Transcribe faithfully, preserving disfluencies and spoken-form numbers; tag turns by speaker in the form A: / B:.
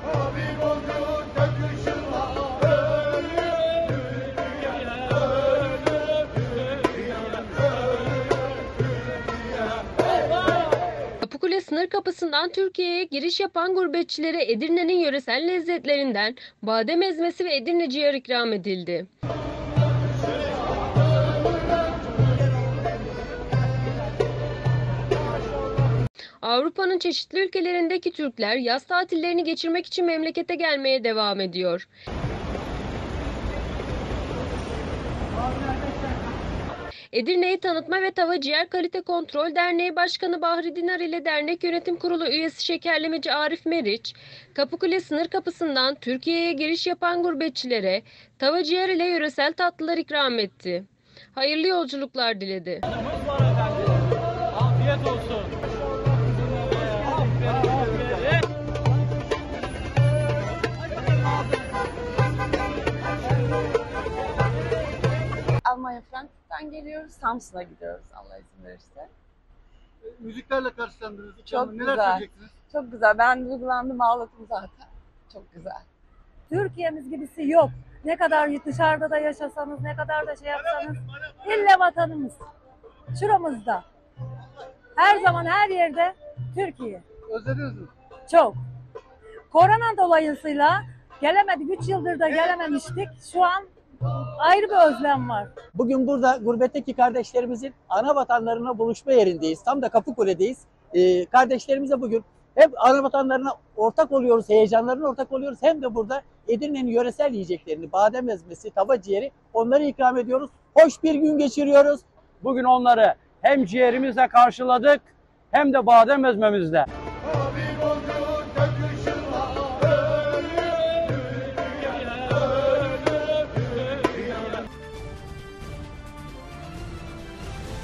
A: Kapıkule sınır kapısından Türkiye'ye giriş yapan gurbetçilere Edirne'nin yöresel lezzetlerinden badem ezmesi ve Edirne ciğer ikram edildi. Avrupa'nın çeşitli ülkelerindeki Türkler yaz tatillerini geçirmek için memlekete gelmeye devam ediyor. Edirne'yi Tanıtma ve Tava Ciğer Kalite Kontrol Derneği Başkanı Bahri Dinar ile Dernek Yönetim Kurulu üyesi şekerlemeci Arif Meriç, Kapıkule sınır kapısından Türkiye'ye giriş yapan gurbetçilere tava ciğer ile yöresel tatlılar ikram etti. Hayırlı yolculuklar diledi.
B: Afiyet olsun.
C: Almanya Frankfurt'tan geliyoruz. Samsun'a gidiyoruz Allah izin verirse.
D: Müziklerle karşılandınız.
C: Çok
D: Neler
C: güzel.
D: söyleyeceksiniz?
C: Çok güzel. Ben duygulandım, ağladım zaten. Çok güzel.
E: Türkiye'miz gibisi yok. Ne kadar dışarıda da yaşasanız, ne kadar da şey yapsanız, ille vatanımız. Şuramızda. Her zaman her yerde Türkiye.
D: Özlediniz mi?
E: Çok. Korona dolayısıyla gelemedik. Üç yıldır da gelememiştik. Şu an ayrı bir özlem var.
F: Bugün burada gurbetteki kardeşlerimizin ana vatanlarına buluşma yerindeyiz. Tam da Kapıkule'deyiz. Ee, kardeşlerimize bugün hep ana vatanlarına ortak oluyoruz, heyecanlarına ortak oluyoruz. Hem de burada Edirne'nin yöresel yiyeceklerini, badem ezmesi, tava ciğeri onları ikram ediyoruz. Hoş bir gün geçiriyoruz.
B: Bugün onları hem ciğerimizle karşıladık hem de badem ezmemizle.